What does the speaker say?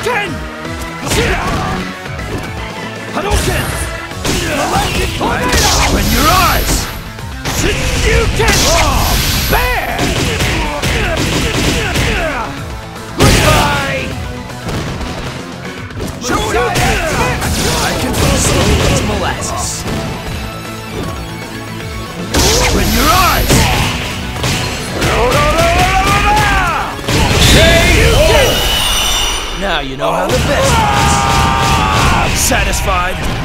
Shoryuken! Hadouken! Galactic Tornado! Open your eyes! Shoryuken! Oh, bear! Goodbye! Shoryuken! I can go slow as molasses. Open your eyes! Now you know how the best is. Satisfied?